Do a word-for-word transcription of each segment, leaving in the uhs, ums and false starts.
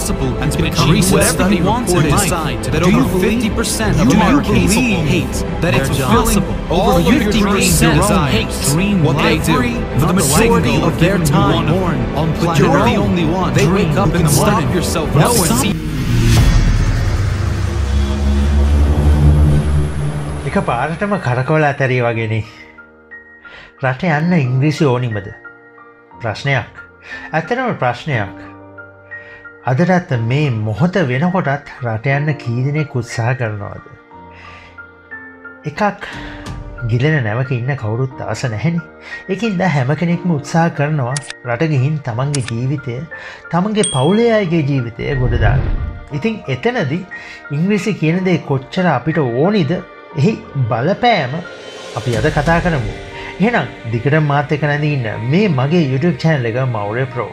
possible and can achieve whatever they want in life. That over fifty percent of Americans hate. That it's possible. Over fifty percent hate what they do. For the majority of their time, but you're the only one. They wake up in the morning. Stop yourself from see. එක පාරටම කරකවලා ඇතරී වගේනේ. රට යන්න ඉංග්‍රීසි ඕනිමද? ප්‍රශ්නයක්. ඇත්තටම ප්‍රශ්නයක්. අදටත් මේ මොහොත වෙනකොටත් රට යන්න කී දෙනෙක් උත්සාහ කරනවද? එකක් ගිලෙන නැවක ඉන්න කවුරුත් ආස නැහැනේ. ඒකින්ද හැම කෙනෙක්ම උත්සාහ කරනවා රට ගිහින් තමන්ගේ ජීවිතය, තමන්ගේ පවුලේ අයගේ ජීවිතය ගොඩ දාන්න. ඉතින් එතනදී ඉංග්‍රීසි කියන දේ කොච්චර අපිට ඕනිද? එහි බලපෑම අපි අද කතා කරමු. එහෙනම් දිගට මාත් එක්ක නැඳී ඉන්න මේ මගේ YouTube channel එක Mourya Pro.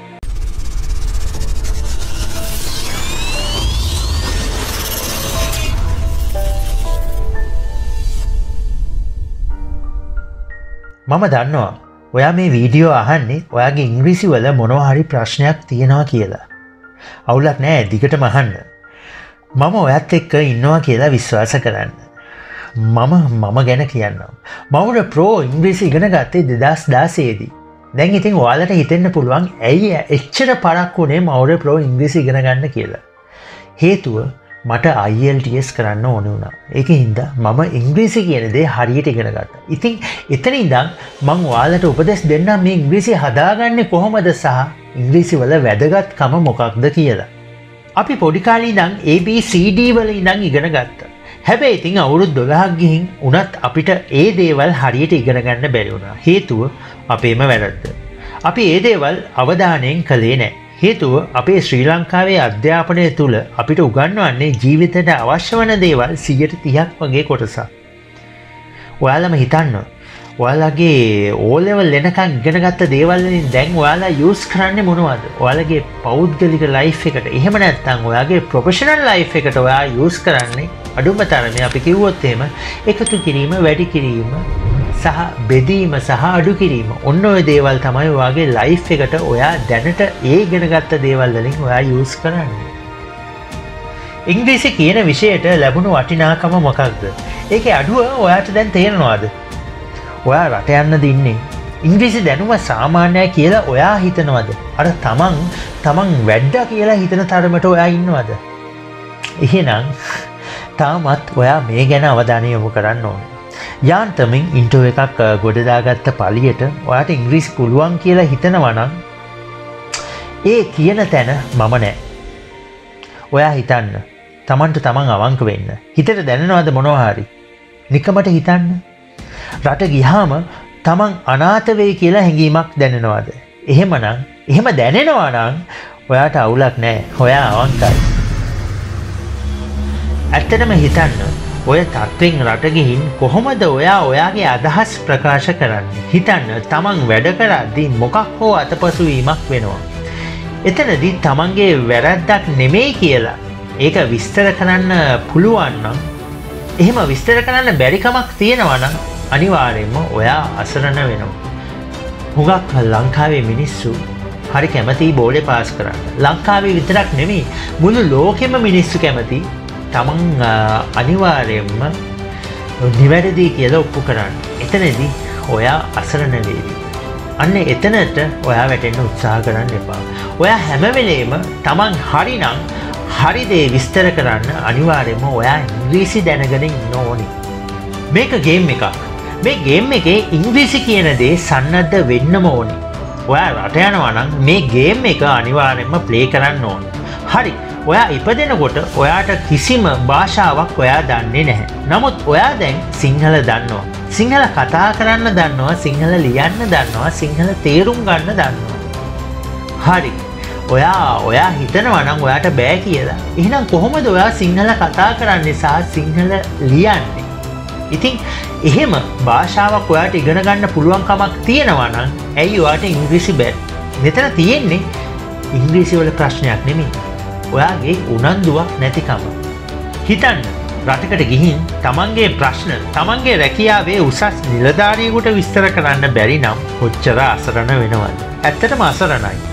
මම දන්නවා ඔයා මේ වීඩියෝ අහන්නේ ඔයාගේ ඉංග්‍රීසි වල මොනවා හරි ප්‍රශ්නයක් තියෙනවා කියලා. අවුලක් නෑ, දිගටම අහන්න. මම ඔයත් එක්ක ඉන්නවා කියලා විශ්වාස කරන්න. මම මම ගැන කියන්නම්. Mourya Pro ඉංග්‍රීසි ඉගෙන ගත්තේ දෙදහස් දාසය දී. දැන් ඉතින් ඔයාලට හිතෙන්න පුළුවන් ඇයි එච්චර පරක් වුණේ Mourya Pro ඉංග්‍රීසි ඉගෙන ගන්න කියලා. හේතුව මට I E L T S කරන්න ඕන වුණා. ඒකින්ද මම ඉංග්‍රීසි කියන දේ හරියට ඉගෙන ගත්තා. ඉතින් එතන ඉඳන් මම ඔයාලට උපදෙස් දෙන්නම් මේ ඉංග්‍රීසි හදාගන්නේ කොහොමද සහ ඉංග්‍රීසි වල වැදගත්කම මොකක්ද කියලා. අපි පොඩි කාලේ ඉඳන් A B C D වල ඉඳන් ඉගෙන ගත්තා. හැබැයි ඉතින් අවුරුදු දොළහක් ගිහින් උනත් අපිට ඒ දේවල් හරියට ඉගෙන ගන්න බැරි වුණා. හේතුව අපේම වැරද්ද. අපි ඒ දේවල් අවධානයෙන් කළේ නැහැ. හේතුව අපේ ශ්‍රී ලංකාවේ අධ්‍යාපනය තුළ අපිට උගන්වන්නේ ජීවිතයට අවශ්‍ය වන දේවල් සියයට තිහක් වගේ කොටසක්. ඔයාලම හිතන්න. ඔයාලගේ O level එනකන් ඉගෙන ගත්ත දේවල් වලින් දැන් ඔයාලා යූස් කරන්නේ මොනවද? ඔයාලගේ පෞද්ගලික ලයිෆ් එකට. එහෙම නැත්නම් ඔයාගේ ප්‍රොෆෙෂනල් ලයිෆ් එකට ඔයා යූස් කරන්නේ අඩුම තරමේ අපි කිව්වොත් එහෙම එකතු කිරීම, වැඩි කිරීම සහ බෙදීම සහ අඩු කිරීම. ඔන්න ඔය දේවල් තමයි ඔයාගේ ලයිෆ් එකට ඔයා දැනට ඒ ඉගෙන ගත්ත දේවල් වලින් ඔයා යූස් කරන්නේ. ඉංග්‍රීසි කියන විෂයට ලැබුණු වටිනාකම මොකක්ද? ඒකේ අඩුව ඔයාට දැන් තේරෙනවද? ඔයා රට යන්න දින්නේ ඉංග්‍රීසි දැනුම සාමාන්‍යයි කියලා ඔයා හිතනවද? අර තමන් තමන් වැඩ්ඩා කියලා හිතන තරමට ඔයා ඉන්නවද? එහෙනම් තාමත් ඔයා මේ ගැන අවධානය යොමු කරන්න ඕනේ. යාන්තමින් ඉන්ටර්වයුව එකක් ගොඩදාගත්ත පළියට ඔයාට ඉංග්‍රීසි පුළුවන් කියලා හිතනවා නම් ඒ කියන තැන මම නෑ. ඔයා හිතන්න. තමන්ට තමන් අවංක වෙන්න. හිතට දැනෙනවද මොනවා හරි? නිකමට හිතන්න. රට ගියාම තමන් අනාථ වෙයි කියලා හැඟීමක් දැනෙනවද? එහෙමනම් එහෙම දැනෙනවා නම් ඔයාට අවුලක් නෑ. ඔයා අවංකයි. ඇත්තටම හිතන්න ඔය තත්ත්වෙන් රට ගිහින් කොහොමද ඔයා ඔයාගේ අදහස් ප්‍රකාශ කරන්නේ? හිතන්න තමන් වැඩ කරද්දී මොකක් හෝ අතපසුවීමක් වෙනවා. එතනදී තමන්ගේ වැරද්දක් නෙමෙයි කියලා ඒක විස්තර කරන්න පුළුවන් නම්, එහෙම විස්තර කරන්න බැරි කමක් තියෙනවා නම් අනිවාර්යයෙන්ම ඔයා අසරණ වෙනවා. හුඟක් ලංකාවේ මිනිස්සු හරි කැමති බෝලේ පාස් කරන්න. ලංකාවේ විතරක් නෙමෙයි මුළු ලෝකෙම මිනිස්සු කැමති තමන් අනිවාර්යයෙන්ම නිවැරදි කියලා ඔප්පු කරන්න. එතනදී ඔයා අසරණ වේවි. අන්න එතනට ඔයා වැටෙන්න උත්සාහ කරන්න එපා. ඔයා හැම වෙලේම තමන් හරිනම් හරි දේ විස්තර කරන්න අනිවාර්යයෙන්ම ඔයා ඉංග්‍රීසි දැනගෙන ඉන්න ඕනි. මේක ගේම් එකක්. මේ ගේම් එකේ ඉංග්‍රීසි කියන දේ සන්නද්ධ වෙන්නම ඕනි. ඔයා රට යනවා නම් මේ ගේම් එක අනිවාර්යයෙන්ම ප්ලේ කරන්න ඕන. හරි. ඔයා ඉපදෙනකොට ඔයාට කිසිම භාෂාවක් ඔයා දන්නේ නැහැ. නමුත් ඔයා දැන් සිංහල දන්නවා. සිංහල කතා කරන්න දන්නවා, සිංහල ලියන්න දන්නවා, සිංහල තේරුම් ගන්න දන්නවා. හරි. ඔයා ඔයා හිතනවා නම් ඔයාට බෑ කියලා. එහෙනම් කොහොමද ඔයා සිංහල කතා කරන්නේ සහ සිංහල ලියන්නේ? ඉතින් එහෙම භාෂාවක් ඔයාට ඉගෙන ගන්න පුළුවන් කමක් තියෙනවා නම් ඇයි ඔයාට ඉංග්‍රීසි බෑ? මෙතන තියෙන්නේ ඉංග්‍රීසි වල ප්‍රශ්නයක් නෙමෙයි. ඔයාගේ උනන්දුවක් නැතිකම. හිතන්න රටකට ගිහින් තමන්ගේ ප්‍රශ්න තමන්ගේ රැකියාවේ උසස් නිලධාරියෙකුට විස්තර කරන්න බැරි නම් කොච්චර අසරණ වෙනවද? ඇත්තටම අසරණයි.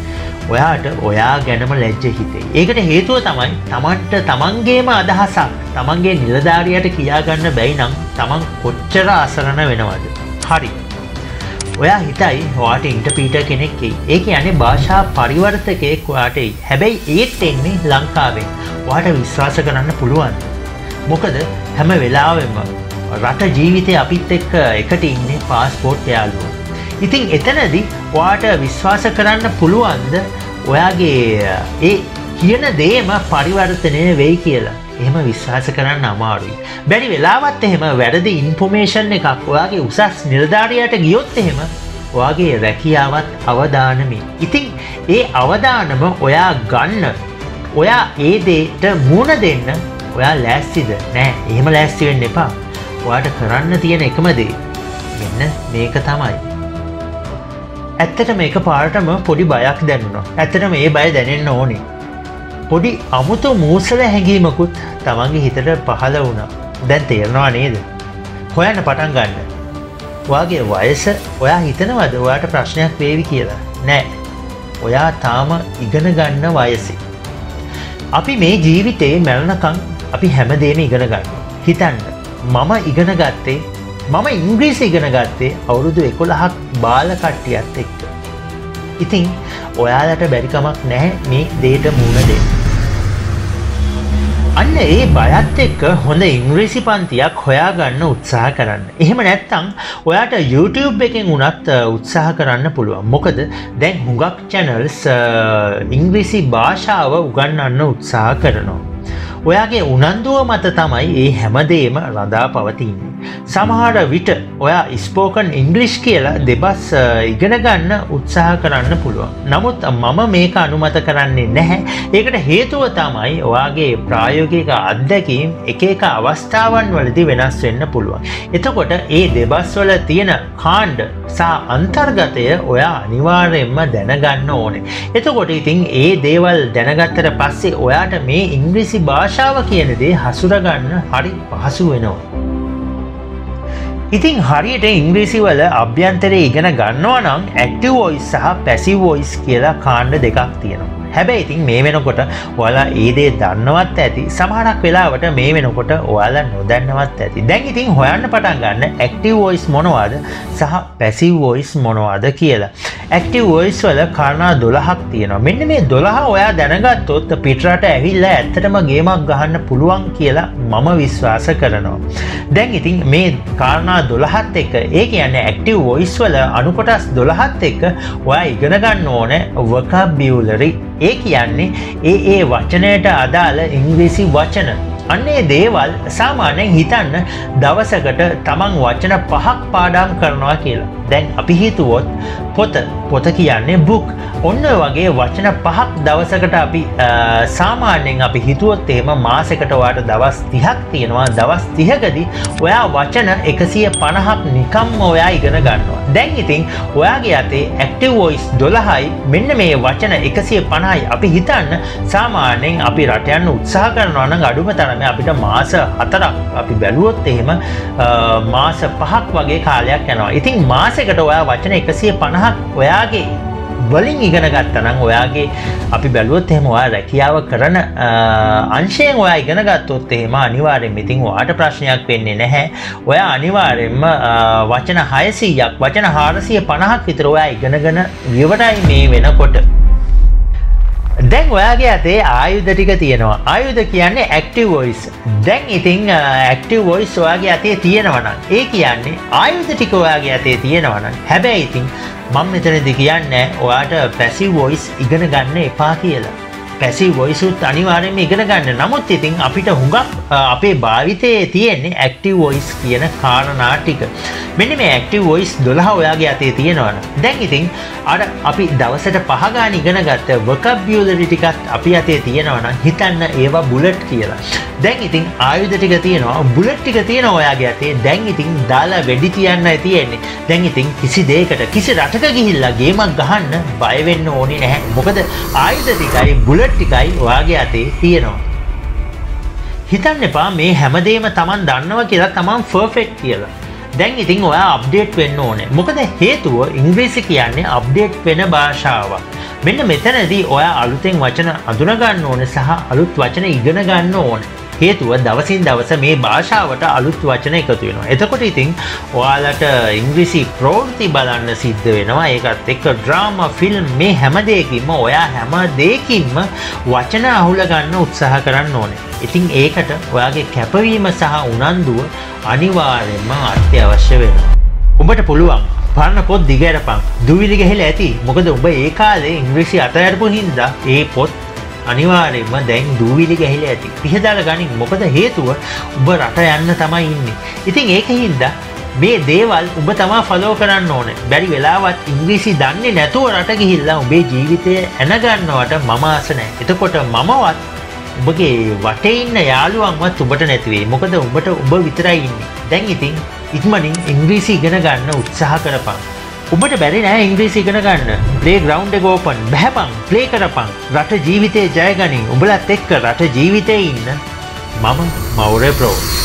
ඔයාට ඔයා ගැනම ලැජ්ජ හිතේ. ඒකට හේතුව තමයි තමන්ට තමන්ගේම අදහසක් තමන්ගේ නිලධාරියට කියාගන්න බැයි නම් තමන් කොච්චර අසරණ වෙනවද. හරි. ඔයා හිතයි ඔයාට ඉන්ටර්පීටර් කෙනෙක් එයි. ඒ කියන්නේ භාෂා පරිවර්තකයෙක් ඔයාට එයි. හැබැයි ඒත් එන්නේ ලංකාවෙන්. ඔයාට විශ්වාස කරන්න පුළුවන්. මොකද හැම වෙලාවෙම රට ජීවිතේ අපිත් එක්ක එකට ඉන්නේ පාස්පෝර්ට් යාළුවෝ. ඉතින් එතනදී ඔයාට විශ්වාස කරන්න පුළුවන්ද ඔයාගේ ඒ කියන දේම පරිවර්තනය වෙයි කියලා. එහෙම විශ්වාස කරන්න අමාරුයි. බැරි වෙලාවත් එහෙම වැරදි ඉන්ෆෝමේෂන් එකක් ඔයාගේ උසස් නිලධාරියට ගියොත් එහෙම ඔයාගේ රැකියාවත් අවදානමයි. ඉතින් ඒ අවදානම ඔයා ගන්න ඔයා ඒ දෙයට මුණ දෙන්න ඔයා ලෑස්තිද? නෑ, එහෙම ලෑස්ති වෙන්න එපා. ඔයාට කරන්න තියෙන එකම දේ මෙන්න මේක තමයි. ඇත්තට මේක පාරටම පොඩි බයක් දැනුණා. ඇත්තට මේ බය දැනෙන්න ඕනේ. පොඩි අමුතු මූසල හැඟීමකුත් තමන්ගේ හිතට පහළ වුණා. දැන් තේරෙනවා නේද? හොයන්න පටන් ගන්න. ඔයාගේ වයස ඔයා හිතනවද ඔයාට ප්‍රශ්නයක් වේවි කියලා? නෑ. ඔයා තාම ඉගෙන ගන්න වයසේ. අපි මේ ජීවිතේ මැරෙනකන් අපි හැමදේම ඉගෙන ගන්නවා. හිතන්න. මම ඉගෙන ගත්තේ මම ඉංග්‍රීසි ඉගෙන ගත්තේ අවුරුදු එකොළහක් බාල කට්ටියත් එක්ක. ඉතින් ඔයාලට බැරි කමක් නැහැ මේ දේට මුහුණ දෙන්න. අන්න ඒ බයත් එක්ක හොඳ ඉංග්‍රීසි පන්තියක් හොයාගන්න උත්සාහ කරන්න. එහෙම නැත්නම් ඔයාට YouTube එකෙන් උනත් උත්සාහ කරන්න පුළුවන්. මොකද දැන් හුඟක් channels ඉංග්‍රීසි භාෂාව උගන්වන්න උත්සාහ කරනවා. ඔයාගේ උනන්දුව මත තමයි ඒ හැමදේම රඳා පවතින්නේ. සමහර විට ඔයා ස්පෝකන් ඉංග්ලිෂ් කියලා දෙබස් ඉගෙන ගන්න උත්සාහ කරන්න පුළුවන්. නමුත් මම මේක අනුමත කරන්නේ නැහැ. ඒකට හේතුව තමයි ඔයාගේ ප්‍රායෝගික අත්දැකීම් එක එක අවස්ථාවන් වලදී වෙනස් වෙන්න පුළුවන්. එතකොට ඒ දෙබස් වල තියෙන කාණ්ඩ සහ අන්තර්ගතය ඔයා අනිවාර්යයෙන්ම දැනගන්න ඕනේ. එතකොට ඉතින් ඒ දේවල් දැනගත්තට පස්සේ ඔයාට මේ ඉංග්‍රීසි භාෂාව කියන දේ හසුරගන්න හරි පහසු වෙනවා. ඉතින් හරියට ඉංග්‍රීසි වල අභ්‍යන්තරේ ඉගෙන ගන්නවා නම් ඇක්ටිව් වොයිස් සහ පැසිව් වොයිස් කියලා කාණ්ඩ දෙකක් තියෙනවා. හැබැයි ඉතින් මේ වෙනකොට ඔයාලා ඒ දේ දන්නවත් ඇති. සමහරක් වෙලාවට මේ වෙනකොට ඔයාලා නොදන්නවත් ඇති. දැන් ඉතින් හොයන්න පටන් ගන්න ඇක්ටිව් වොයිස් මොනවද සහ පැසිව් වොයිස් මොනවද කියලා. ඇක්ටිව් වොයිස් වල කාරණා දොළහක් තියෙනවා. මෙන්න මේ දොළහ ඔයා දැනගත්තොත් පිටරට ඇවිල්ලා ඇත්තටම ගේමක් ගහන්න පුළුවන් කියලා මම විශ්වාස කරනවා. දැන් ඉතින් මේ කාරණා දොළහත් එක්ක ඒ කියන්නේ ඇක්ටිව් වොයිස් වල අනුකොටස් දොළහත් එක්ක ඔයා ඉගෙන ගන්න ඕනේ vocabulary. ඒ කියන්නේ ඒ ඒ වචනයට අදාළ ඉංග්‍රීසි වචන. අන්නේ දේවල් සාමාන්‍යයෙන් හිතන්න දවසකට තමන් වචන පහක් පාඩම් කරනවා කියලා. දැන් අපි හිතුවොත් පොත පොත කියන්නේ book. ඔන්න වගේ වචන පහක් දවසකට අපි සාමාන්‍යයෙන් අපි හිතුවොත් එහෙම මාසෙකට ඔයාට දවස් තිහක් තියෙනවා. දවස් තිහකදී ඔයා වචන එකසිය පනහක් නිකම්ම ඔයා ඉගෙන ගන්නවා. දැන් ඉතින් ඔයාගේ අතේ ඇක්ටිව් වොයිස් දොළහයි මෙන්න මේ වචන එකසිය පනහයි අපි හිතන්න සාමාන්‍යයෙන් අපි රට යන්න උත්සාහ කරනවා නම් අඩුම තරමේ අපිට මාස හතරක් අපි බැලුවොත් එහෙම මාස පහක් වගේ කාලයක් යනවා. ඉතින් මාසෙකට ඔයා වචන එකසිය පනහක් ඔයාගේ වලින් ඉගෙන ගත්තා නම් ඔයාගේ අපි බැලුවොත් එහෙම ඔයා රැකියාව කරන අංශයෙන් ඔයා ඉගෙන ගත්තොත් එහෙම අනිවාර්යෙන්ම ඉතින් ඔයාට ප්‍රශ්නයක් වෙන්නේ නැහැ. ඔයා අනිවාර්යෙන්ම වචන හයසීයක් වචන හාරසිය පනහක් විතර ඔයා ඉගෙනගෙන ඉවරයි මේ වෙනකොට. දැන් ඔයාගේ අතේ ආයුධ ටික තියෙනවා. ආයුධ කියන්නේ ඇක්ටිව් වොයිස්. දැන් ඉතින් ඇක්ටිව් වොයිස් ඔයාගේ අතේ තියෙනවා නම් ඒ කියන්නේ ආයුධ ටික ඔයාගේ අතේ තියෙනවා නම් හැබැයි ඉතින් මම මෙතනදී කියන්නේ ඔයාට පැසිව් වොයිස් ඉගෙන ගන්න එපා කියලා. පැසිව් වොයිස් උත් අනිවාර්යයෙන්ම ඉගෙන ගන්න. නමුත් ඉතින් අපිට හුඟක් අපේ භාවිතයේ තියෙන්නේ ඇක්ටිව් වොයිස් කියන කාරණා ටික. මෙන්න මේ ඇක්ටිව් වොයිස් දොළහ ඔයාගේ අතේ තියෙනවනේ. දැන් ඉතින් අර අපි දවසට පහ ගාන ඉගෙන ගත්ත vocabulary ටිකත් අපි අතේ තියෙනවා නම් හිතන්න ඒවා බුලට් කියලා. දැන් ඉතින් ආයුධ ටික තියෙනවා, බුලට් ටික තියෙනවා ඔයාගේ අතේ. දැන් ඉතින් දාලා වෙඩි තියන්නයි තියෙන්නේ. දැන් ඉතින් කිසි දෙයකට කිසි රටක ගිහිල්ලා ගේමක් ගහන්න බය වෙන්න ඕනේ නැහැ. මොකද ආයුධ ටිකයි බුලට් ටිකයි ඔයාගේ අතේ තියෙනවා. හිතන්න එපා මේ හැමදේම Taman දන්නවා කියලා Taman perfect කියලා. දැන් ඉතින් ඔයා අප්ඩේට් වෙන්න ඕනේ. මොකද හේතුව ඉංග්‍රීසි කියන්නේ අප්ඩේට් වෙන භාෂාවක්. මෙන්න මෙතනදී ඔයා අලුතෙන් වචන අඳුනගන්න ඕන සහ අලුත් වචන ඉගෙන ගන්න ඕන. හේතුව දවසින් දවස මේ භාෂාවට අලුත් වචන එකතු වෙනවා. එතකොට ඉතින් ඔයාලට ඉංග්‍රීසි ප්‍රවෘත්ති බලන්න සිද්ධ වෙනවා. ඒකත් එක්ක ඩ්‍රාමා, ෆිල්ම් මේ හැම දෙයකින්ම ඔයා හැම දෙයකින්ම වචන අහුල ගන්න උත්සාහ කරන්න ඕනේ. ඉතින් ඒකට ඔයාගේ කැපවීම සහ උනන්දුව අනිවාර්යයෙන්ම අත්‍යවශ්‍ය වෙනවා. උඹට පුළුවන් පරණ පොත් දිගහැරපන්. දුවිලි ගහලා ඇති. මොකද උඹ ඒ කාලේ ඉංග්‍රීසි අතහැරපු හින්දා ඒ පොත් අනිවාර්යයෙන්ම දැන් දූවිලි ගහලා ඇති. පිහදාලා ගනින්. මොකද හේතුව උඹ රට යන්න තමයි ඉන්නේ. ඉතින් ඒකින්ද මේ දේවල් උඹ තමයි ෆලෝ කරන්න ඕනේ. බැරි වෙලාවත් ඉංග්‍රීසි දන්නේ නැතුව රට ගිහිල්ලා උඹේ ජීවිතය එන ගන්නවට මම ආස නැහැ. එතකොට මමවත් උඹගේ වටේ ඉන්න යාළුවන්වත් උඹට නැති වෙයි. මොකද උඹට උඹ විතරයි ඉන්නේ. දැන් ඉතින් ඉක්මනින් ඉංග්‍රීසි ඉගෙන ගන්න උත්සාහ කරපන්. උඹට බැරි නෑ ඉංග්‍රීසි ඉගෙන ගන්න. ප්ලේ ග්‍රවුන්ඩ් එක ඕපන්. බහැපන්. ප්ලේ කරපන්. රට ජීවිතේ ජය ගනින්. උඹලත් එක්ක රට ජීවිතේ ඉන්න මම මෞර්ය ප්‍රෝ.